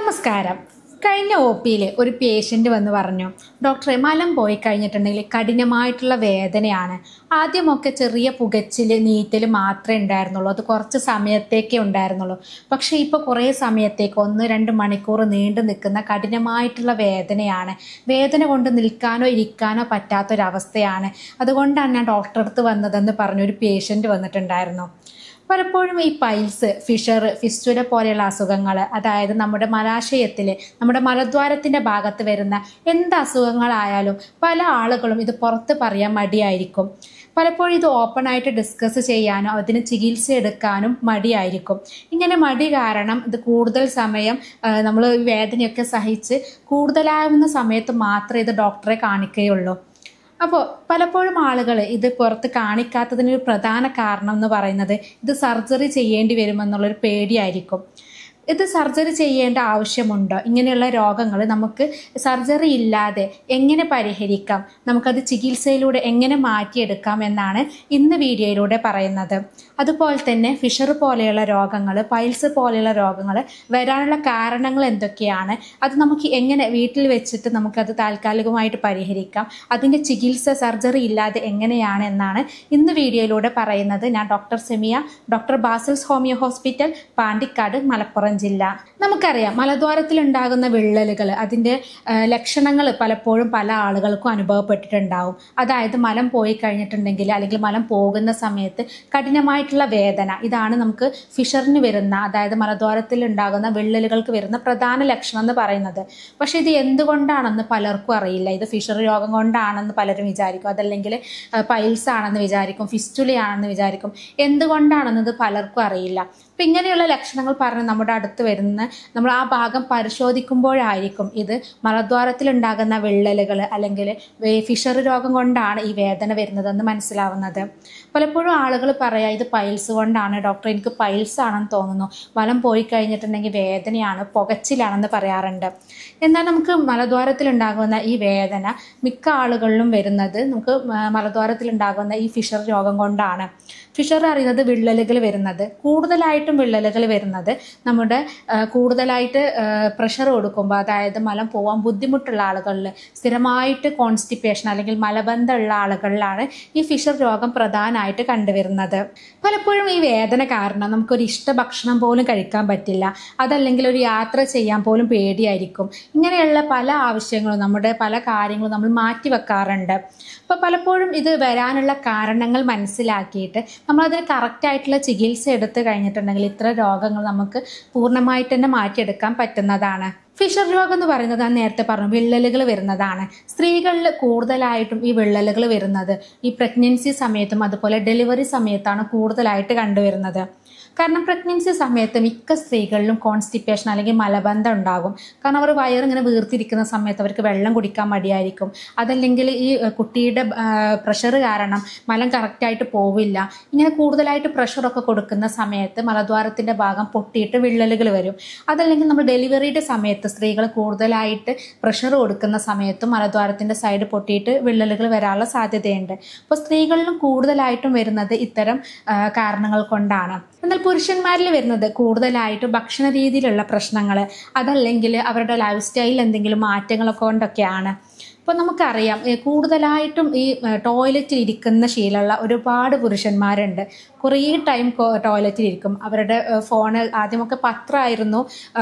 നമസ്കാരം. കഴിഞ്ഞ ഒ.പിയിൽ ഒരു പേഷ്യൻ്റ് വന്ന് പറഞ്ഞു, ഡോക്ടറെ മലം പോയി കഴിഞ്ഞിട്ടുണ്ടെങ്കിൽ കഠിനമായിട്ടുള്ള വേദനയാണ്. ആദ്യമൊക്കെ ചെറിയ പുകച്ചിൽ നീറ്റൽ മാത്രമേ ഉണ്ടായിരുന്നുള്ളൂ, അത് കുറച്ച് സമയത്തേക്കേ ഉണ്ടായിരുന്നുള്ളൂ. പക്ഷേ ഇപ്പോൾ കുറേ സമയത്തേക്ക് 1-2 മണിക്കൂർ നീണ്ടു നിൽക്കുന്ന കഠിനമായിട്ടുള്ള വേദനയാണ്. വേദന കൊണ്ട് നിൽക്കാനോ ഇരിക്കാനോ പറ്റാത്തൊരവസ്ഥയാണ്. അതുകൊണ്ടാണ് ഞാൻ ഡോക്ടറെ അടുത്ത് വന്നതെന്ന് പറഞ്ഞൊരു പേഷ്യൻ്റ് വന്നിട്ടുണ്ടായിരുന്നു. പലപ്പോഴും ഈ പൈൽസ്, ഫിഷർ, ഫിസ്റ്റുല പോലെയുള്ള അസുഖങ്ങൾ, അതായത് നമ്മുടെ മലാശയത്തിൽ, നമ്മുടെ മലദ്വാരത്തിൻ്റെ ഭാഗത്ത് വരുന്ന എന്ത് അസുഖങ്ങളായാലും പല ആളുകളും ഇത് പുറത്ത് പറയാൻ മടിയായിരിക്കും. പലപ്പോഴും ഇത് ഓപ്പണായിട്ട് ഡിസ്കസ് ചെയ്യാനോ അതിന് ചികിത്സ എടുക്കാനും മടിയായിരിക്കും. ഇങ്ങനെ മടി കാരണം ഇത് കൂടുതൽ സമയം നമ്മൾ വേദനയൊക്കെ സഹിച്ച് കൂടുതലാവുന്ന സമയത്ത് മാത്രമേ ഇത് ഡോക്ടറെ കാണിക്കുകയുള്ളൂ. അപ്പോൾ പലപ്പോഴും ആളുകൾ ഇത് പുറത്ത് കാണിക്കാത്തതിനൊരു പ്രധാന കാരണം എന്ന് പറയുന്നത് ഇത് സർജറി ചെയ്യേണ്ടി വരുമെന്നുള്ളൊരു പേടിയായിരിക്കും. ഇത് സർജറി ചെയ്യേണ്ട ആവശ്യമുണ്ടോ? ഇങ്ങനെയുള്ള രോഗങ്ങൾ നമുക്ക് സർജറി ഇല്ലാതെ എങ്ങനെ പരിഹരിക്കാം, നമുക്കത് ചികിത്സയിലൂടെ എങ്ങനെ മാറ്റിയെടുക്കാം എന്നാണ് ഇന്ന് വീഡിയോയിലൂടെ പറയുന്നത്. അതുപോലെ തന്നെ ഫിഷർ പോലെയുള്ള രോഗങ്ങൾ, പൈൽസ് പോലെയുള്ള രോഗങ്ങൾ വരാനുള്ള കാരണങ്ങൾ എന്തൊക്കെയാണ്, അത് നമുക്ക് എങ്ങനെ വീട്ടിൽ വെച്ചിട്ട് നമുക്കത് താൽക്കാലികമായിട്ട് പരിഹരിക്കാം, അതിൻ്റെ ചികിത്സ സർജറി ഇല്ലാതെ എങ്ങനെയാണ് എന്നാണ് ഇന്ന് വീഡിയോയിലൂടെ പറയുന്നത്. ഞാൻ doctor Semiya, doctor Basil's homeo hospital, Pandikkad, Malappuram ജില്ല. നമുക്കറിയാം, മലദ്വാരത്തിൽ ഉണ്ടാകുന്ന വിള്ളലുകൾ, അതിൻ്റെ ലക്ഷണങ്ങൾ പലപ്പോഴും പല ആളുകൾക്കും അനുഭവപ്പെട്ടിട്ടുണ്ടാവും. അതായത് മലം പോയി കഴിഞ്ഞിട്ടുണ്ടെങ്കിൽ അല്ലെങ്കിൽ മലം പോകുന്ന സമയത്ത് കഠിനമായിട്ടുള്ള വേദന, ഇതാണ് നമുക്ക് ഫിഷറിന് വരുന്ന, അതായത് മലദ്വാരത്തിൽ ഉണ്ടാകുന്ന വിള്ളലുകൾക്ക് വരുന്ന പ്രധാന ലക്ഷണം എന്ന് പറയുന്നത്. പക്ഷെ ഇത് എന്തുകൊണ്ടാണെന്ന് പലർക്കും അറിയില്ല. ഇത് ഫിഷർ രോഗം കൊണ്ടാണെന്ന് പലരും വിചാരിക്കും, അതല്ലെങ്കിൽ പൈൽസ് ആണെന്ന് വിചാരിക്കും, ഫിസ്റ്റുലയാണെന്ന് വിചാരിക്കും. എന്തുകൊണ്ടാണെന്നത് പലർക്കും അറിയില്ല. അപ്പം ഇങ്ങനെയുള്ള ലക്ഷണങ്ങൾ പറഞ്ഞ് നമ്മുടെ അടുത്ത് വരുന്ന നമ്മൾ ആ ഭാഗം പരിശോധിക്കുമ്പോഴായിരിക്കും ഇത് മലദ്വാരത്തിൽ ഉണ്ടാകുന്ന വിള്ളലുകൾ അല്ലെങ്കിൽ ഫിഷർ രോഗം കൊണ്ടാണ് ഈ വേദന വരുന്നതെന്ന് മനസ്സിലാവുന്നത്. പലപ്പോഴും ആളുകൾ പറയാം, ഇത് പൈൽസ് കൊണ്ടാണ് ഡോക്ടർ, എനിക്ക് പൈൽസ് ആണെന്ന് തോന്നുന്നു, മലം പോയി കഴിഞ്ഞിട്ടുണ്ടെങ്കിൽ വേദനയാണ്, പുകച്ചിലാണെന്ന് പറയാറുണ്ട്. എന്നാൽ നമുക്ക് മലദ്വാരത്തിൽ ഉണ്ടാകുന്ന ഈ വേദന മിക്ക ആളുകളിലും വരുന്നത് നമുക്ക് മലദ്വാരത്തിൽ ഉണ്ടാകുന്ന ഈ ഫിഷർ രോഗം കൊണ്ടാണ്. ഫിഷർ അറിയുന്നത് വിള്ളലുകൾ വരുന്നത്, കൂടുതലായിട്ടും വിള്ളലുകൾ വരുന്നത് നമ്മുടെ കൂടുതലായിട്ട് പ്രഷർ കൊടുക്കുമ്പോൾ, അതായത് മലം പോകാൻ ബുദ്ധിമുട്ടുള്ള ആളുകളിൽ, സ്ഥിരമായിട്ട് കോൺസ്റ്റിപ്പേഷൻ അല്ലെങ്കിൽ മലബന്ധമുള്ള ആളുകളിലാണ് ഈ ഫിഷർ രോഗം പ്രധാനമായിട്ട് കണ്ടുവരുന്നത്. പലപ്പോഴും ഈ വേദന കാരണം നമുക്കൊരു ഇഷ്ട ഭക്ഷണം പോലും കഴിക്കാൻ പറ്റില്ല, അതല്ലെങ്കിൽ ഒരു യാത്ര ചെയ്യാൻ പോലും പേടിയായിരിക്കും. ഇങ്ങനെയുള്ള പല ആവശ്യങ്ങളും, നമ്മുടെ പല കാര്യങ്ങളും നമ്മൾ മാറ്റിവെക്കാറുണ്ട്. അപ്പോൾ പലപ്പോഴും ഇത് വരാനുള്ള കാരണങ്ങൾ മനസ്സിലാക്കിയിട്ട് നമ്മളതിന് കറക്റ്റായിട്ടുള്ള ചികിത്സ എടുത്തു കഴിഞ്ഞിട്ടുണ്ടെങ്കിൽ ഇത്ര രോഗങ്ങൾ നമുക്ക് പൂർണ്ണമായിട്ട് തന്നെ മാറ്റിയെടുക്കാൻ പറ്റുന്നതാണ്. ഫിഷർ രോഗം എന്ന് പറയുന്നത് ഞാൻ നേരത്തെ പറഞ്ഞു, വിള്ളലുകൾ വരുന്നതാണ്. സ്ത്രീകളിൽ കൂടുതലായിട്ടും ഈ വിള്ളലുകൾ വരുന്നത് ഈ പ്രഗ്നൻസി സമയത്തും അതുപോലെ ഡെലിവറി സമയത്താണ് കൂടുതലായിട്ട് കണ്ടുവരുന്നത്. കാരണം പ്രഗ്നൻസി സമയത്ത് മിക്ക സ്ത്രീകളിലും കോൺസ്റ്റിപ്പേഷൻ അല്ലെങ്കിൽ മലബന്ധം ഉണ്ടാകും. കാരണം അവർ വയറിങ്ങനെ വീർത്തിരിക്കുന്ന സമയത്ത് അവർക്ക് വെള്ളം കുടിക്കാൻ മടിയായിരിക്കും, അതല്ലെങ്കിൽ ഈ കുട്ടിയുടെ പ്രഷർ കാരണം മലം കറക്റ്റായിട്ട് പോവില്ല. ഇങ്ങനെ കൂടുതലായിട്ട് പ്രഷറൊക്കെ കൊടുക്കുന്ന സമയത്ത് മലദ്വാരത്തിൻ്റെ ഭാഗം പൊട്ടിയിട്ട് വിള്ളലുകൾ വരും. അതല്ലെങ്കിൽ നമ്മൾ ഡെലിവറിയുടെ സമയത്ത് സ്ത്രീകൾ കൂടുതലായിട്ട് പ്രഷർ കൊടുക്കുന്ന സമയത്തും മലദ്വാരത്തിൻ്റെ സൈഡ് പൊട്ടിയിട്ട് വിള്ളലുകൾ വരാനുള്ള സാധ്യതയുണ്ട്. അപ്പോൾ സ്ത്രീകളിലും കൂടുതലായിട്ടും വരുന്നത് ഇത്തരം കാരണങ്ങൾ കൊണ്ടാണ്. എന്നാൽ പുരുഷന്മാരിൽ വരുന്നത് കൂടുതലായിട്ട് ഭക്ഷണ രീതിയിലുള്ള പ്രശ്നങ്ങൾ, അതല്ലെങ്കിൽ അവരുടെ ലൈഫ് സ്റ്റൈലിൽ എന്തെങ്കിലും മാറ്റങ്ങളൊക്കെ കൊണ്ടൊക്കെയാണ്. ഇപ്പോൾ നമുക്കറിയാം, കൂടുതലായിട്ടും ഈ ടോയ്ലറ്റിൽ ഇരിക്കുന്ന ശീലമുള്ള ഒരുപാട് പുരുഷന്മാരുണ്ട്. കുറേ ടൈം ടോയ്ലറ്റിൽ ഇരിക്കും. അവരുടെ ഫോണ്, ആദ്യമൊക്കെ പത്രമായിരുന്നു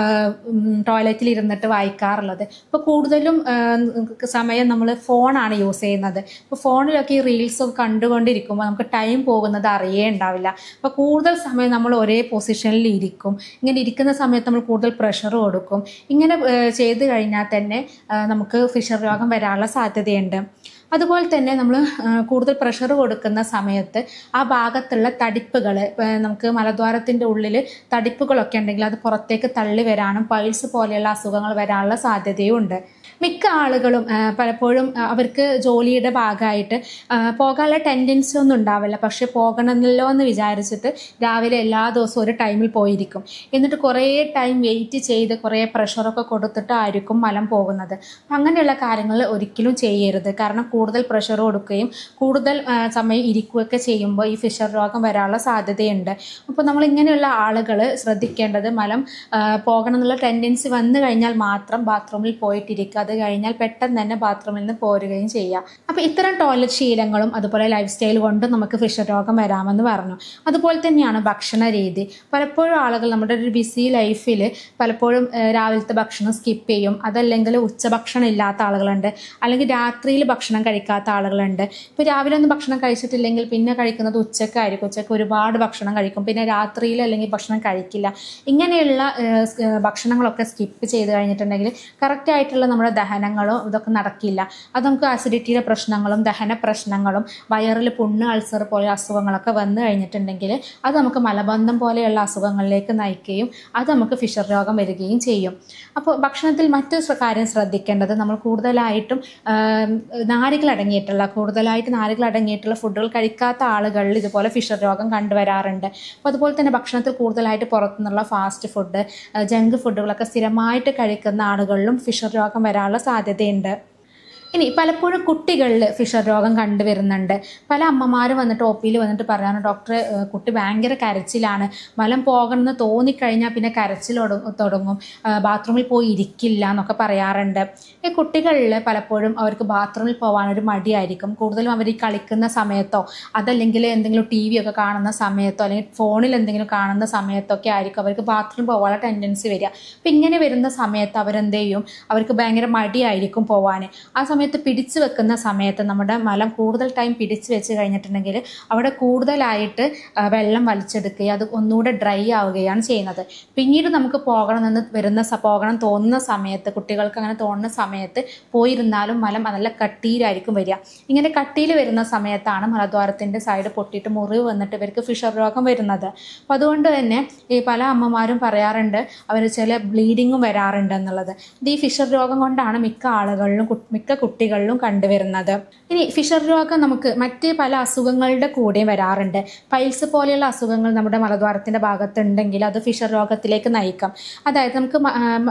ടോയ്ലറ്റിൽ ഇരുന്നിട്ട് വായിക്കാറുള്ളത്. ഇപ്പോൾ കൂടുതലും സമയം നമ്മൾ ഫോണാണ് യൂസ് ചെയ്യുന്നത്. ഇപ്പോൾ ഫോണിലൊക്കെ ഈ റീൽസൊക്കെ കണ്ടുകൊണ്ടിരിക്കുമ്പോൾ നമുക്ക് ടൈം പോകുന്നത് അറിയേ ഉണ്ടാവില്ല. അപ്പോൾ കൂടുതൽ സമയം നമ്മൾ ഒരേ പൊസിഷനിൽ ഇരിക്കും. ഇങ്ങനെ ഇരിക്കുന്ന സമയത്ത് നമ്മൾ കൂടുതൽ പ്രഷർ കൊടുക്കും. ഇങ്ങനെ ചെയ്ത് കഴിഞ്ഞാൽ തന്നെ നമുക്ക് ഫിഷർ രോഗം വരാനുള്ള സാധ്യതയുണ്ട്. അതുപോലെ തന്നെ നമ്മൾ കൂടുതൽ പ്രഷർ കൊടുക്കുന്ന സമയത്ത് ആ ഭാഗത്തുള്ള തടിപ്പുകൾ, നമുക്ക് മലദ്വാരത്തിൻ്റെ ഉള്ളിൽ തടിപ്പുകളൊക്കെ ഉണ്ടെങ്കിൽ അത് പുറത്തേക്ക് തള്ളി വരാനും പൈൽസ് പോലെയുള്ള അസുഖങ്ങൾ വരാനുള്ള സാധ്യതയും ഉണ്ട്. മിക്ക ആളുകളും പലപ്പോഴും അവർക്ക് ജോലിയുടെ ഭാഗമായിട്ട് പോകാനുള്ള ടെൻഡൻസി ഒന്നും ഉണ്ടാവില്ല. പക്ഷെ പോകണമല്ലോ എന്ന് വിചാരിച്ചിട്ട് രാവിലെ എല്ലാ ദിവസവും ഒരു ടൈമിൽ പോയിരിക്കും. എന്നിട്ട് കുറേ ടൈം വെയിറ്റ് ചെയ്ത് കുറേ പ്രഷറൊക്കെ കൊടുത്തിട്ടായിരിക്കും മലം പോകുന്നത്. അങ്ങനെയുള്ള കാര്യങ്ങൾ ഒരിക്കലും ചെയ്യരുത്. കാരണം കൂടുതൽ പ്രഷർ കൊടുക്കുകയും കൂടുതൽ സമയം ഇരിക്കുകയൊക്കെ ചെയ്യുമ്പോൾ ഈ ഫിഷർ രോഗം വരാനുള്ള സാധ്യതയുണ്ട്. അപ്പോൾ നമ്മൾ ഇങ്ങനെയുള്ള ആളുകൾ ശ്രദ്ധിക്കേണ്ടത് മലം പോകണം എന്നുള്ള ടെൻഡൻസി വന്നു കഴിഞ്ഞാൽ മാത്രം ബാത്റൂമിൽ പോയിട്ടിരിക്കുക. അത് കഴിഞ്ഞാൽ പെട്ടെന്ന് തന്നെ ബാത്റൂമിൽ നിന്ന് പോരുകയും ചെയ്യുക. അപ്പോൾ ഇത്തരം ടോയ്ലറ്റ് ശീലങ്ങളും അതുപോലെ ലൈഫ് സ്റ്റൈൽ കൊണ്ടും നമുക്ക് ഫിഷർ രോഗം വരാമെന്ന് പറഞ്ഞു. അതുപോലെ തന്നെയാണ് ഭക്ഷണ രീതി. പലപ്പോഴും ആളുകൾ നമ്മുടെ ഒരു ബിസി ലൈഫിൽ പലപ്പോഴും രാവിലത്തെ ഭക്ഷണം സ്കിപ്പ് ചെയ്യും. അതല്ലെങ്കിൽ ഉച്ചഭക്ഷണം ഇല്ലാത്ത ആളുകളുണ്ട്, അല്ലെങ്കിൽ രാത്രിയിൽ ഭക്ഷണം കഴിക്കാത്ത ആളുകളുണ്ട്. ഇപ്പോൾ രാവിലെ ഒന്നും ഭക്ഷണം കഴിച്ചിട്ടില്ലെങ്കിൽ പിന്നെ കഴിക്കുന്നത് ഉച്ചക്കായിരിക്കും. ഉച്ചക്ക് ഒരുപാട് ഭക്ഷണം കഴിക്കും, പിന്നെ രാത്രിയിൽ അല്ലെങ്കിൽ ഭക്ഷണം കഴിക്കില്ല. ഇങ്ങനെയുള്ള ഭക്ഷണങ്ങളൊക്കെ സ്കിപ്പ് ചെയ്ത് കഴിഞ്ഞിട്ടുണ്ടെങ്കിൽ കറക്റ്റായിട്ടുള്ള നമ്മുടെ ദഹനങ്ങളോ ഇതൊക്കെ നടക്കില്ല. അത് നമുക്ക് അസിഡിറ്റിയുടെ പ്രശ്നങ്ങളും ദഹന പ്രശ്നങ്ങളും വയറിൽ പുണ്ണ്, അൾസർ പോലെ അസുഖങ്ങളൊക്കെ വന്നു കഴിഞ്ഞിട്ടുണ്ടെങ്കിൽ അത് നമുക്ക് മലബന്ധം പോലെയുള്ള അസുഖങ്ങളിലേക്ക് നയിക്കുകയും അത് നമുക്ക് ഫിഷർ രോഗം വരികയും ചെയ്യും. അപ്പോൾ ഭക്ഷണത്തിൽ മറ്റൊരു കാര്യം ശ്രദ്ധിക്കേണ്ടത്, നമ്മൾ കൂടുതലായിട്ട് നാരുകൾ അടങ്ങിയിട്ടുള്ള ഫുഡുകൾ കഴിക്കാത്ത ആളുകളിൽ ഇതുപോലെ ഫിഷർ രോഗം കണ്ടുവരാറുണ്ട്. അപ്പോൾ അതുപോലെ തന്നെ ഭക്ഷണത്തിൽ കൂടുതലായിട്ട് പുറത്തുനിന്നുള്ള ഫാസ്റ്റ് ഫുഡ്, ജങ്ക് ഫുഡുകളൊക്കെ സ്ഥിരമായിട്ട് കഴിക്കുന്ന ആളുകളിലും ഫിഷർ രോഗം വരാനുള്ള സാധ്യതയുണ്ട്. ഇനി പലപ്പോഴും കുട്ടികളിൽ ഫിഷർ രോഗം കണ്ടുവരുന്നുണ്ട്. പല അമ്മമാരും വന്നിട്ട് OP-യിൽ വന്നിട്ട് പറയാറ്, ഡോക്ടറെ കുട്ടി ഭയങ്കര കരച്ചിലാണ്, മലം പോകണമെന്ന് തോന്നിക്കഴിഞ്ഞാൽ പിന്നെ കരച്ചിൽ തുടങ്ങും, ബാത്റൂമിൽ പോയി ഇരിക്കില്ല എന്നൊക്കെ പറയാറുണ്ട്. ഈ കുട്ടികളിൽ പലപ്പോഴും അവർക്ക് ബാത്റൂമിൽ പോകാനൊരു മടിയായിരിക്കും. കൂടുതലും അവർ ഈ കളിക്കുന്ന സമയത്തോ അതല്ലെങ്കിൽ എന്തെങ്കിലും TV ഒക്കെ കാണുന്ന സമയത്തോ അല്ലെങ്കിൽ ഫോണിൽ എന്തെങ്കിലും കാണുന്ന സമയത്തൊക്കെ ആയിരിക്കും അവർക്ക് ബാത്റൂമിൽ പോകാനുള്ള ടെൻഡൻസി വരിക. അപ്പം ഇങ്ങനെ വരുന്ന സമയത്ത് അവരെന്ത് ചെയ്യും, അവർക്ക് ഭയങ്കര മടിയായിരിക്കും പോകാൻ. ആ സമയത്ത് പിടിച്ചു വെക്കുന്ന സമയത്ത് നമ്മുടെ മലം കൂടുതൽ ടൈം പിടിച്ചു വെച്ച് കഴിഞ്ഞിട്ടുണ്ടെങ്കിൽ അവിടെ കൂടുതലായിട്ട് വെള്ളം വലിച്ചെടുക്കുകയും അത് ഒന്നുകൂടെ ഡ്രൈ ആവുകയാണ് ചെയ്യുന്നത്. പിന്നീട് നമുക്ക് പോകണം തോന്നുന്ന സമയത്ത്, കുട്ടികൾക്ക് അങ്ങനെ തോന്നുന്ന സമയത്ത് പോയിരുന്നാലും മലം നല്ല കട്ടിയിലായിരിക്കും വരിക. ഇങ്ങനെ കട്ടിയിൽ വരുന്ന സമയത്താണ് മലദ്വാരത്തിൻ്റെ സൈഡ് പൊട്ടിയിട്ട് മുറിവ് വന്നിട്ട് ഇവർക്ക് ഫിഷർ രോഗം വരുന്നത്. അപ്പോൾ അതുകൊണ്ട് തന്നെ ഈ പല അമ്മമാരും പറയാറുണ്ട് അവർ ചില ബ്ലീഡിങ്ങും വരാറുണ്ട് എന്നുള്ളത്. ഇത് ഈ ഫിഷർ രോഗം കൊണ്ടാണ് മിക്ക കുട്ടികളിലും കണ്ടുവരുന്നത്. ഇനി ഫിഷർ രോഗം നമുക്ക് മറ്റ് പല അസുഖങ്ങളുടെ കൂടെയും വരാറുണ്ട്. പൈൽസ് പോലെയുള്ള അസുഖങ്ങൾ നമ്മുടെ മലദ്വാരത്തിൻ്റെ ഭാഗത്തുണ്ടെങ്കിൽ അത് ഫിഷർ രോഗത്തിലേക്ക് നയിക്കാം. അതായത് നമുക്ക്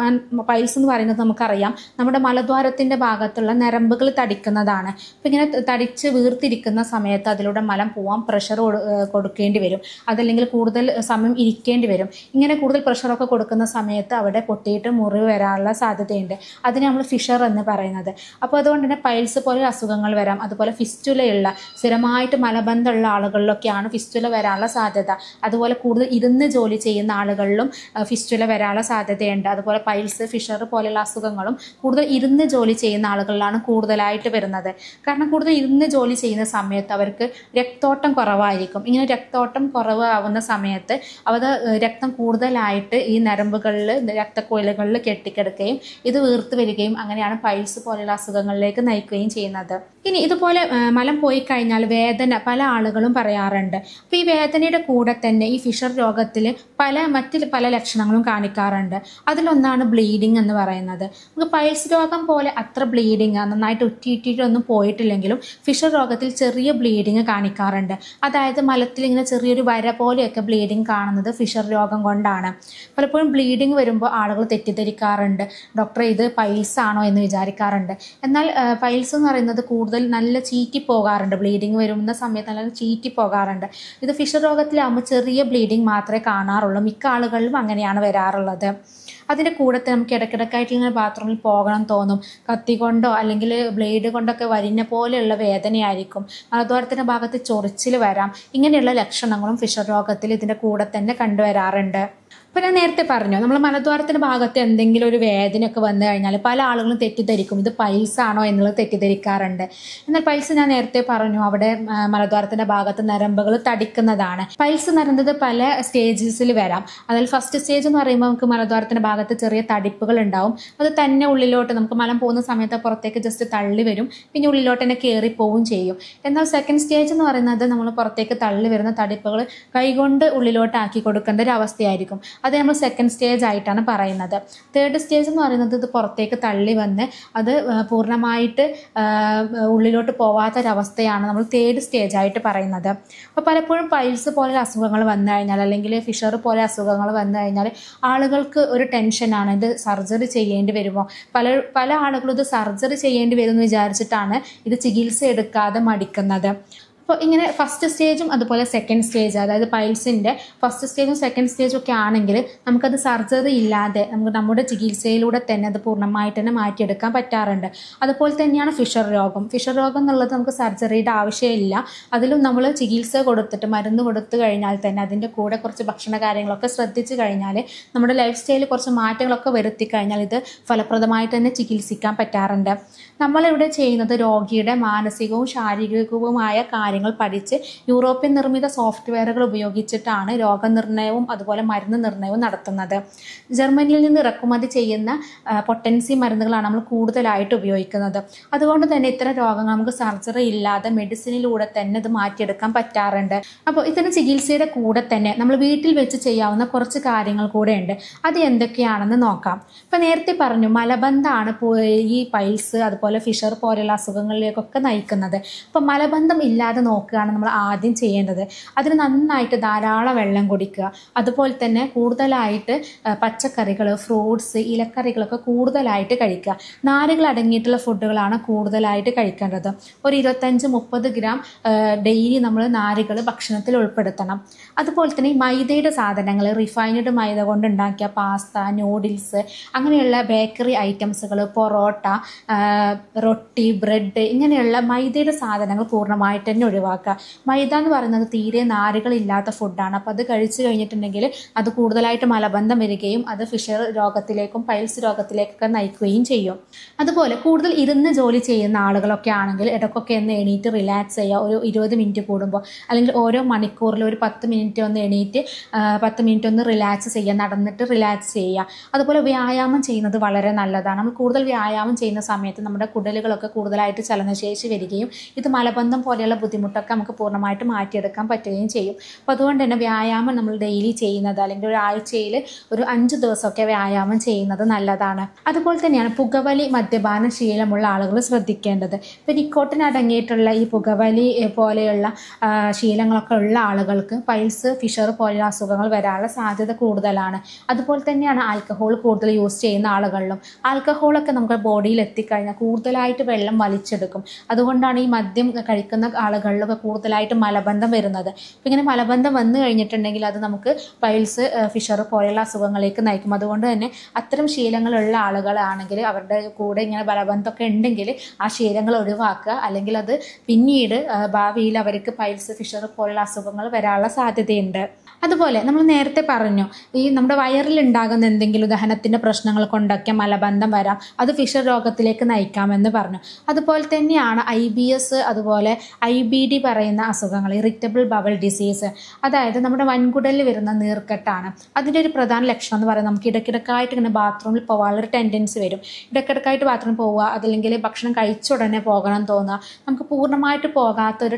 പൈൽസ് എന്ന് പറയുന്നത് നമുക്കറിയാം നമ്മുടെ മലദ്വാരത്തിൻ്റെ ഭാഗത്തുള്ള ഞരമ്പുകൾ തടിക്കുന്നതാണ്. അപ്പം ഇങ്ങനെ തടിച്ച് വീർത്തിരിക്കുന്ന സമയത്ത് അതിലൂടെ മലം പോവാൻ പ്രഷർ കൊടുക്കേണ്ടി വരും, അതല്ലെങ്കിൽ കൂടുതൽ സമയം ഇരിക്കേണ്ടി വരും. ഇങ്ങനെ കൂടുതൽ പ്രഷറൊക്കെ കൊടുക്കുന്ന സമയത്ത് അവിടെ പൊട്ടിയിട്ട് മുറിവ് വരാനുള്ള സാധ്യതയുണ്ട്. അതിനെ നമ്മൾ ഫിഷർ എന്ന് പറയുന്നത്. അപ്പോൾ അതുകൊണ്ട് തന്നെ പൈൽസ് പോലെ അസുഖങ്ങൾ വരാം. അതുപോലെ ഫിസ്റ്റുലയുള്ള സ്ഥിരമായിട്ട് മലബന്ധമുള്ള ആളുകളിലൊക്കെയാണ് ഫിസ്റ്റുല വരാനുള്ള സാധ്യത. അതുപോലെ കൂടുതൽ ഇരുന്ന് ജോലി ചെയ്യുന്ന ആളുകളിലും ഫിസ്റ്റുല വരാനുള്ള സാധ്യതയുണ്ട്. അതുപോലെ പൈൽസ്, ഫിഷർ പോലെയുള്ള അസുഖങ്ങളും കൂടുതൽ ഇരുന്ന് ജോലി ചെയ്യുന്ന ആളുകളിലാണ് കൂടുതലായിട്ട് വരുന്നത്. കാരണം കൂടുതൽ ഇരുന്ന് ജോലി ചെയ്യുന്ന സമയത്ത് അവർക്ക് രക്തോട്ടം കുറവായിരിക്കും. ഇങ്ങനെ രക്തോട്ടം കുറവാകുന്ന സമയത്ത് രക്തം കൂടുതലായിട്ട് ഈ ഞരമ്പുകളിൽ, രക്തക്കുഴലുകളിൽ കെട്ടിക്കിടക്കുകയും ഇത് വീർത്ത് വരികയും അങ്ങനെയാണ് പൈൽസ് പോലെയുള്ള അസുഖങ്ങളിലേക്ക് നയിക്കുകയും ചെയ്യുന്നത്. ഇനി ഇതുപോലെ മലം പോയി കഴിഞ്ഞാൽ വേദന പല ആളുകളും പറയാറുണ്ട്. അപ്പോൾ ഈ വേദനയുടെ കൂടെ തന്നെ ഈ ഫിഷർ രോഗത്തിൽ മറ്റ് പല ലക്ഷണങ്ങളും കാണിക്കാറുണ്ട്. അതിലൊന്നാണ് ബ്ലീഡിങ് എന്ന് പറയുന്നത്. നമുക്ക് പൈൽസ് രോഗം പോലെ അത്ര ബ്ലീഡിങ് നന്നായിട്ട് ഉറ്റിയിട്ടൊന്നും പോയിട്ടില്ലെങ്കിലും ഫിഷർ രോഗത്തിൽ ചെറിയ ബ്ലീഡിങ് കാണിക്കാറുണ്ട്. അതായത് മലത്തിൽ ഇങ്ങനെ ചെറിയൊരു വര പോലെയൊക്കെ ബ്ലീഡിങ് കാണുന്നത് ഫിഷർ രോഗം കൊണ്ടാണ്. പലപ്പോഴും ബ്ലീഡിങ് വരുമ്പോൾ ആളുകൾ തെറ്റിദ്ധരിക്കാറുണ്ട്, ഡോക്ടറെ ഇത് പൈൽസ് ആണോ എന്ന് വിചാരിക്കാറുണ്ട്. എന്നാൽ പൈൽസ് എന്ന് പറയുന്നത് കൂടുതൽ നല്ല ചീറ്റി പോകാറുണ്ട്. ബ്ലീഡിങ് വരുന്ന സമയത്ത് നല്ല ചീറ്റി പോകാറുണ്ട്. ഇത് ഫിഷർ രോഗത്തിലാകുമ്പോൾ ചെറിയ ബ്ലീഡിങ് മാത്രമേ കാണാറുള്ളൂ. മിക്ക ആളുകളിലും അങ്ങനെയാണ് വരാറുള്ളത്. അതിൻ്റെ കൂടെ നമുക്ക് ഇടയ്ക്കിടയ്ക്കായിട്ട് ഇങ്ങനെ ബാത്റൂമിൽ പോകണം തോന്നും. കത്തി കൊണ്ടോ അല്ലെങ്കിൽ ബ്ലേഡ് കൊണ്ടൊക്കെ വരിഞ്ഞ പോലെയുള്ള വേദനയായിരിക്കും. മലദ്വാരത്തിൻ്റെ ഭാഗത്ത് ചൊറിച്ചിൽ വരാം. ഇങ്ങനെയുള്ള ലക്ഷണങ്ങളും ഫിഷർ രോഗത്തിൽ ഇതിൻ്റെ കൂടെ തന്നെ കണ്ടുവരാറുണ്ട്. അപ്പോൾ ഞാൻ നേരത്തെ പറഞ്ഞു, നമ്മൾ മലദ്വാരത്തിൻ്റെ ഭാഗത്ത് എന്തെങ്കിലും ഒരു വേദനയൊക്കെ വന്നു കഴിഞ്ഞാൽ പല ആളുകളും തെറ്റിദ്ധരിക്കും ഇത് പൈൽസ് ആണോ എന്നുള്ളത് തെറ്റിദ്ധരിക്കാറുണ്ട്. എന്നാൽ പൈൽസ് ഞാൻ നേരത്തെ പറഞ്ഞു അവിടെ മലദ്വാരത്തിൻ്റെ ഭാഗത്ത് നരമ്പുകൾ തടിക്കുന്നതാണ്. പൈൽസ് എന്ന് പറയുന്നത് പല സ്റ്റേജസിൽ വരാം. അതിൽ ഫസ്റ്റ് സ്റ്റേജ് എന്ന് പറയുമ്പോൾ നമുക്ക് മലദ്വാരത്തിൻ്റെ ഭാഗത്ത് ചെറിയ തടിപ്പുകൾ ഉണ്ടാവും. അത് തന്നെ ഉള്ളിലോട്ട് നമുക്ക് മലം പോകുന്ന സമയത്ത് പുറത്തേക്ക് ജസ്റ്റ് തള്ളി വരും, പിന്നെ ഉള്ളിലോട്ട് തന്നെ കയറി പോവുകയും ചെയ്യും. എന്നാൽ സെക്കൻഡ് സ്റ്റേജ് എന്ന് പറയുന്നത് നമ്മൾ പുറത്തേക്ക് തള്ളി വരുന്ന തടിപ്പുകൾ കൈകൊണ്ട് ഉള്ളിലോട്ട് ആക്കി കൊടുക്കേണ്ട ഒരു അവസ്ഥയായിരിക്കും. അത് നമ്മൾ സെക്കൻഡ് സ്റ്റേജ് ആയിട്ടാണ് പറയുന്നത്. തേർഡ് സ്റ്റേജ് എന്ന് പറയുന്നത് ഇത് പുറത്തേക്ക് തള്ളി വന്ന് അത് പൂർണ്ണമായിട്ട് ഉള്ളിലോട്ട് പോവാത്തൊരവസ്ഥയാണ് നമ്മൾ തേർഡ് സ്റ്റേജ് ആയിട്ട് പറയുന്നത്. അപ്പോൾ പലപ്പോഴും പൈൽസ് പോലെ അസുഖങ്ങൾ വന്നു കഴിഞ്ഞാൽ അല്ലെങ്കിൽ ഫിഷർ പോലെ അസുഖങ്ങൾ വന്നു കഴിഞ്ഞാൽ ആളുകൾക്ക് ഒരു ടെൻഷനാണ്, ഇത് സർജറി ചെയ്യേണ്ടി വരുമോ. പല ആളുകളും ഇത് സർജറി ചെയ്യേണ്ടി വരുമെന്ന് വിചാരിച്ചിട്ടാണ് ഇത് ചികിത്സ എടുക്കാതെ മടിക്കുന്നത്. അപ്പോൾ ഇങ്ങനെ ഫസ്റ്റ് സ്റ്റേജും അതുപോലെ സെക്കൻഡ് സ്റ്റേജ്, അതായത് പൈൽസിൻ്റെ ഫസ്റ്റ് സ്റ്റേജും സെക്കൻഡ് സ്റ്റേജും ഒക്കെ ആണെങ്കിൽ നമുക്കത് സർജറി ഇല്ലാതെ നമുക്ക് നമ്മുടെ ചികിത്സയിലൂടെ തന്നെ അത് പൂർണ്ണമായിട്ട് തന്നെ മാറ്റിയെടുക്കാൻ പറ്റാറുണ്ട്. അതുപോലെ തന്നെയാണ് ഫിഷർ രോഗം. ഫിഷർ രോഗം എന്നുള്ളത് നമുക്ക് സർജറിയുടെ ആവശ്യമില്ല. അതിലും നമ്മൾ ചികിത്സ കൊടുത്തിട്ട് മരുന്ന് കൊടുത്തു കഴിഞ്ഞാൽ തന്നെ അതിൻ്റെ കൂടെ കുറച്ച് ഭക്ഷണ കാര്യങ്ങളൊക്കെ ശ്രദ്ധിച്ചു കഴിഞ്ഞാൽ നമ്മുടെ ലൈഫ് സ്റ്റൈലിൽ കുറച്ച് മാറ്റങ്ങളൊക്കെ വരുത്തി കഴിഞ്ഞാൽ ഇത് ഫലപ്രദമായിട്ട് തന്നെ ചികിത്സിക്കാൻ പറ്റാറുണ്ട്. നമ്മളിവിടെ ചെയ്യുന്നത് രോഗിയുടെ മാനസികവും ശാരീരികവുമായ കാര്യങ്ങൾ പഠിച്ച് യൂറോപ്യൻ നിർമ്മിത സോഫ്റ്റ്വെയറുകൾ ഉപയോഗിച്ചിട്ടാണ് രോഗനിർണയവും അതുപോലെ മരുന്ന് നിർണയവും നടത്തുന്നത്. ജർമ്മനിയിൽ നിന്ന് ഇറക്കുമതി ചെയ്യുന്ന പൊട്ടൻസി മരുന്നുകളാണ് നമ്മൾ കൂടുതലായിട്ട് ഉപയോഗിക്കുന്നത്. അതുകൊണ്ട് തന്നെ ഇത്തരം രോഗങ്ങൾ നമുക്ക് സർജറി ഇല്ലാതെ മെഡിസിനിലൂടെ തന്നെ ഇത് മാറ്റിയെടുക്കാൻ പറ്റാറുണ്ട്. അപ്പോൾ ഇത്തരം ചികിത്സയുടെ കൂടെ തന്നെ നമ്മൾ വീട്ടിൽ വെച്ച് ചെയ്യാവുന്ന കുറച്ച് കാര്യങ്ങൾ കൂടെ ഉണ്ട്. അത് എന്തൊക്കെയാണെന്ന് നോക്കാം. ഇപ്പം നേരത്തെ പറഞ്ഞു മലബന്ധമാണ് ഈ പൈൽസ് അതുപോലെ ഫിഷർ പോലെയുള്ള അസുഖങ്ങളിലേക്കൊക്കെ നയിക്കുന്നത്. അപ്പോൾ മലബന്ധം ഇല്ലാതെ നോക്കുകയാണ് നമ്മൾ ആദ്യം ചെയ്യേണ്ടത്. അതിന് നന്നായിട്ട് ധാരാളം വെള്ളം കുടിക്കുക. അതുപോലെ തന്നെ കൂടുതലായിട്ട് പച്ചക്കറികൾ, ഫ്രൂട്ട്സ്, ഇലക്കറികളൊക്കെ കൂടുതലായിട്ട് കഴിക്കുക. നാരുകൾ അടങ്ങിയിട്ടുള്ള ഫുഡുകളാണ് കൂടുതലായിട്ട് കഴിക്കേണ്ടത്. ഒരു 25-30 ഗ്രാം ഡെയിലി നമ്മൾ നാരുകൾ ഭക്ഷണത്തിൽ ഉൾപ്പെടുത്തണം. അതുപോലെ തന്നെ ഈ മൈദയുടെ സാധനങ്ങൾ, റിഫൈൻഡ് മൈദ കൊണ്ട് ഉണ്ടാക്കിയ പാസ്ത, നൂഡിൽസ്, അങ്ങനെയുള്ള ബേക്കറി ഐറ്റംസുകൾ, പൊറോട്ട, റൊട്ടി, ബ്രെഡ്, ഇങ്ങനെയുള്ള മൈദയുടെ സാധനങ്ങൾ പൂർണ്ണമായിട്ട് തന്നെ ഒഴിവാക്കുക. മൈദ എന്ന് പറയുന്നത് തീരെ നാരുകളില്ലാത്ത ഫുഡാണ്. അപ്പോൾ അത് കഴിച്ചു കഴിഞ്ഞിട്ടുണ്ടെങ്കിൽ അത് കൂടുതലായിട്ട് മലബന്ധം വരികയും അത് ഫിഷർ രോഗത്തിലേക്കും പൈൽസ് രോഗത്തിലേക്കൊക്കെ നയിക്കുകയും ചെയ്യും. അതുപോലെ കൂടുതൽ ഇരുന്ന് ജോലി ചെയ്യുന്ന ആളുകളൊക്കെ ആണെങ്കിൽ ഇടയ്ക്കൊക്കെ ഒന്ന് എണീറ്റ് റിലാക്സ് ചെയ്യുക. ഒരു 20 മിനിറ്റ് കൂടുമ്പോൾ അല്ലെങ്കിൽ ഓരോ മണിക്കൂറിൽ ഒരു 10 മിനിറ്റ് ഒന്ന് എണീറ്റ് 10 മിനിറ്റ് ഒന്ന് റിലാക്സ് ചെയ്യുക, നടന്നിട്ട് റിലാക്സ് ചെയ്യുക. അതുപോലെ വ്യായാമം ചെയ്യുന്നത് വളരെ നല്ലതാണ്. നമ്മൾ കൂടുതൽ വ്യായാമം ചെയ്യുന്ന സമയത്ത് നമ്മുടെ കുടലുകളൊക്കെ കൂടുതലായിട്ട് ചലനശേഷി വരികയും ഇത് മലബന്ധം പോലെയുള്ള ബുദ്ധിമുട്ടൊക്കെ നമുക്ക് പൂർണ്ണമായിട്ട് മാറ്റിയെടുക്കാൻ പറ്റുകയും ചെയ്യും. അപ്പോൾ അതുകൊണ്ട് തന്നെ വ്യായാമം നമ്മൾ ഡെയിലി ചെയ്യുന്നത് അല്ലെങ്കിൽ ഒരാഴ്ചയിൽ ഒരു 5 ദിവസമൊക്കെ വ്യായാമം ചെയ്യുന്നത് നല്ലതാണ്. അതുപോലെ തന്നെയാണ് പുകവലി, മദ്യപാന ശീലമുള്ള ആളുകൾ ശ്രദ്ധിക്കേണ്ടത്. ഇപ്പോൾ നിക്കോട്ടിൻ അടങ്ങിയിട്ടുള്ള ഈ പുകവലി പോലെയുള്ള ശീലങ്ങളൊക്കെ ഉള്ള ആളുകൾക്ക് പൈൽസ്, ഫിഷർ പോലെയുള്ള അസുഖങ്ങൾ വരാനുള്ള സാധ്യത കൂടുതലാണ്. അതുപോലെ തന്നെയാണ് ആൽക്കഹോൾ കൂടുതൽ യൂസ് ചെയ്യുന്ന ആളുകളിലും. ആൽക്കഹോളൊക്കെ നമുക്ക് ബോഡിയിൽ എത്തിക്കഴിഞ്ഞാൽ കൂടുതലായിട്ട് വെള്ളം വലിച്ചെടുക്കും. അതുകൊണ്ടാണ് ഈ മദ്യം കഴിക്കുന്ന ആളുകളിലൊക്കെ കൂടുതലായിട്ട് മലബന്ധം വരുന്നത്. അപ്പോൾ ഇങ്ങനെ മലബന്ധം വന്നു കഴിഞ്ഞിട്ടുണ്ടെങ്കിൽ അത് നമുക്ക് പൈൽസ്, ഫിഷർ പോലെയുള്ള അസുഖങ്ങളിലേക്ക് നയിക്കും. അതുകൊണ്ട് തന്നെ അത്തരം ശീലങ്ങളുള്ള ആളുകളാണെങ്കിൽ അവരുടെ കൂടെ ഇങ്ങനെ മലബന്ധമൊക്കെ ഉണ്ടെങ്കിൽ ആ ശീലങ്ങൾ ഒഴിവാക്കുക. അല്ലെങ്കിൽ അത് പിന്നീട് ഭാവിയിൽ അവർക്ക് പൈൽസ്, ഫിഷർ പോലുള്ള അസുഖങ്ങൾ വരാനുള്ള സാധ്യതയുണ്ട്. അതുപോലെ നമ്മൾ നേരത്തെ പറഞ്ഞു ഈ നമ്മുടെ വയറിൽ ഉണ്ടാകുന്ന എന്തെങ്കിലും ദഹനത്തിൻ്റെ പ്രശ്നങ്ങൾ കൊണ്ടൊക്കെ മലബന്ധം വരാം, അത് ഫിഷർ രോഗത്തിലേക്ക് നയിക്കാമെന്ന് പറഞ്ഞു. അതുപോലെ തന്നെയാണ് IBS, അതുപോലെ IBD പറയുന്ന അസുഖങ്ങൾ, ഇറിറ്റബിൾ ബവൽ ഡിസീസ്, അതായത് നമ്മുടെ വൻകുടലിൽ വരുന്ന നീർക്കെട്ടാണ്. അതിൻ്റെ ഒരു പ്രധാന ലക്ഷണം എന്ന് പറയുന്നത് നമുക്ക് ഇടയ്ക്കിടക്കായിട്ട് ഇങ്ങനെ ബാത്റൂമിൽ പോകാനുള്ളൊരു ടെൻഡൻസി വരും. ഇടയ്ക്കിടക്കായിട്ട് ബാത്റൂമിൽ പോവുക, അതല്ലെങ്കിൽ ഭക്ഷണം കഴിച്ച ഉടനെ പോകണം തോന്നുക, നമുക്ക് പൂർണ്ണമായിട്ട് പോകാത്തൊരു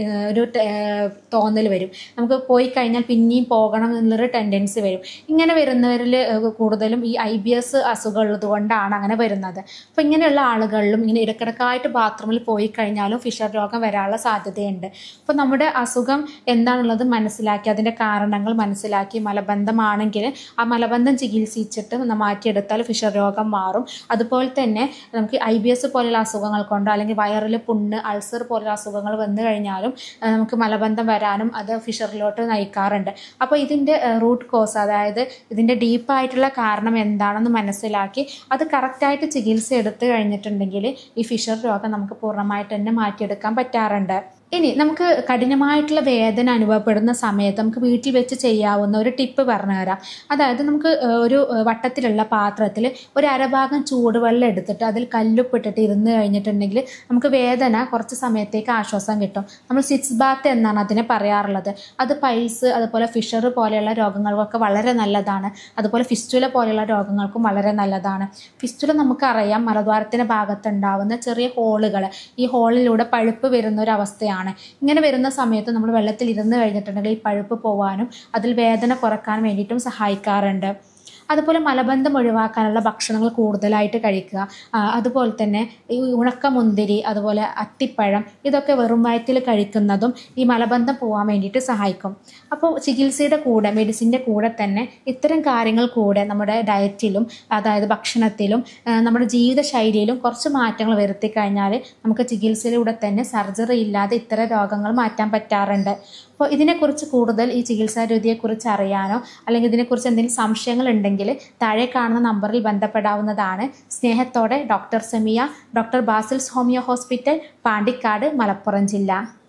തോന്നൽ വരും. നമുക്ക് പോയി കഴിഞ്ഞാൽ പിന്നെയും പോകണം എന്നുള്ളൊരു ടെൻഡൻസി വരും. ഇങ്ങനെ വരുന്നവരിൽ കൂടുതലും ഈ IBS അസുഖം ഉള്ളത് കൊണ്ടാണ് അങ്ങനെ വരുന്നത്. അപ്പോൾ ഇങ്ങനെയുള്ള ആളുകളിലും ഇങ്ങനെ ഇടയ്ക്കിടക്കായിട്ട് ബാത്റൂമിൽ പോയി കഴിഞ്ഞാലും ഫിഷർ രോഗം വരാനുള്ള സാധ്യതയുണ്ട്. അപ്പോൾ നമ്മുടെ അസുഖം എന്താണുള്ളത് മനസ്സിലാക്കി അതിൻ്റെ കാരണങ്ങൾ മനസ്സിലാക്കി മലബന്ധമാണെങ്കിൽ ആ മലബന്ധം ചികിത്സിച്ചിട്ട് മാറ്റിയെടുത്താൽ ഫിഷർ രോഗം മാറും. അതുപോലെ തന്നെ നമുക്ക് IBS പോലെയുള്ള അസുഖങ്ങൾ കൊണ്ടോ അല്ലെങ്കിൽ വയറിൽ പുണ്ണ്, അൾസർ പോലുള്ള അസുഖങ്ങൾ വന്നു കഴിഞ്ഞാലും നമുക്ക് മലബന്ധം വരാനും അത് ഫിഷറിലോട്ട് നയിക്കാറുണ്ട്. അപ്പോൾ ഇതിൻ്റെ റൂട്ട് കോസ്, അതായത് ഇതിൻ്റെ ഡീപ്പായിട്ടുള്ള കാരണം എന്താണെന്ന് മനസ്സിലാക്കി അത് കറക്റ്റായിട്ട് ചികിത്സ എടുത്തു കഴിഞ്ഞിട്ടുണ്ടെങ്കിൽ ഈ ഫിഷർ രോഗം നമുക്ക് പൂർണ്ണമായിട്ട് തന്നെ മാറ്റിയെടുക്കാൻ പറ്റാറുണ്ട്. ഇനി നമുക്ക് കഠിനമായിട്ടുള്ള വേദന അനുഭവപ്പെടുന്ന സമയത്ത് നമുക്ക് വീട്ടിൽ വെച്ച് ചെയ്യാവുന്ന ഒരു ടിപ്പ് പറഞ്ഞു തരാം. അതായത് നമുക്ക് ഒരു വട്ടത്തിലുള്ള പാത്രത്തിൽ ഒരു അരഭാഗം ചൂടുവെള്ളം എടുത്തിട്ട് അതിൽ കല്ലുപ്പിട്ടിട്ട് ഇരുന്ന് കഴിഞ്ഞിട്ടുണ്ടെങ്കിൽ നമുക്ക് വേദന കുറച്ച് സമയത്തേക്ക് ആശ്വാസം കിട്ടും. നമ്മൾ സിറ്റ്സ് ബാത്ത് എന്നാണ് അതിനെ പറയാറുള്ളത്. അത് പൈൽസ്, അതുപോലെ ഫിഷർ പോലെയുള്ള രോഗങ്ങൾക്കൊക്കെ വളരെ നല്ലതാണ്. അതുപോലെ ഫിസ്റ്റുല പോലെയുള്ള രോഗങ്ങൾക്കും വളരെ നല്ലതാണ്. ഫിസ്റ്റുല നമുക്കറിയാം മലദ്വാരത്തിൻ്റെ ഭാഗത്തുണ്ടാവുന്ന ചെറിയ ഹോളുകൾ, ഈ ഹോളിലൂടെ പഴുപ്പ് വരുന്ന ഒരു അവസ്ഥയാണ്. അവസ്ഥയാണ്. ഇങ്ങനെ വരുന്ന സമയത്ത് നമ്മൾ വെള്ളത്തിൽ ഇരുന്ന് കഴിഞ്ഞിട്ടുണ്ടെങ്കിൽ ഈ പഴുപ്പ് പോവാനും അതിൽ വേദന കുറക്കാൻ വേണ്ടിയിട്ടും സഹായിക്കാറുണ്ട്. അതുപോലെ മലബന്ധം ഒഴിവാക്കാനുള്ള ഭക്ഷണങ്ങൾ കൂടുതലായിട്ട് കഴിക്കുക. അതുപോലെ തന്നെ ഈ ഉണക്കമുന്തിരി, അതുപോലെ അത്തിപ്പഴം, ഇതൊക്കെ വെറും വയറ്റിൽ കഴിക്കുന്നതും ഈ മലബന്ധം പോകാൻ വേണ്ടിയിട്ട് സഹായിക്കും. അപ്പോൾ ചികിത്സയുടെ കൂടെ, മെഡിസിൻ്റെ കൂടെ തന്നെ ഇത്തരം കാര്യങ്ങൾ കൂടെ നമ്മുടെ ഡയറ്റിലും, അതായത് ഭക്ഷണത്തിലും, നമ്മുടെ ജീവിതശൈലിയിലും കുറച്ച് മാറ്റങ്ങൾ വരുത്തി കഴിഞ്ഞാൽ നമുക്ക് ചികിത്സയിലൂടെ തന്നെ സർജറി ഇല്ലാതെ ഇത്തരം രോഗങ്ങൾ മാറ്റാൻ പറ്റാറുണ്ട്. അപ്പോൾ ഇതിനെക്കുറിച്ച് കൂടുതൽ, ഈ ചികിത്സാ രീതിയെക്കുറിച്ച് അറിയാനോ അല്ലെങ്കിൽ ഇതിനെക്കുറിച്ച് എന്തെങ്കിലും സംശയങ്ങൾ ഉണ്ടെങ്കിൽ താഴെ കാണുന്ന നമ്പറിൽ ബന്ധപ്പെടാവുന്നതാണ്. സ്നേഹത്തോടെ doctor Semiya, doctor Basil's homeo hospital, Pandikkad, Malappuram ജില്ല.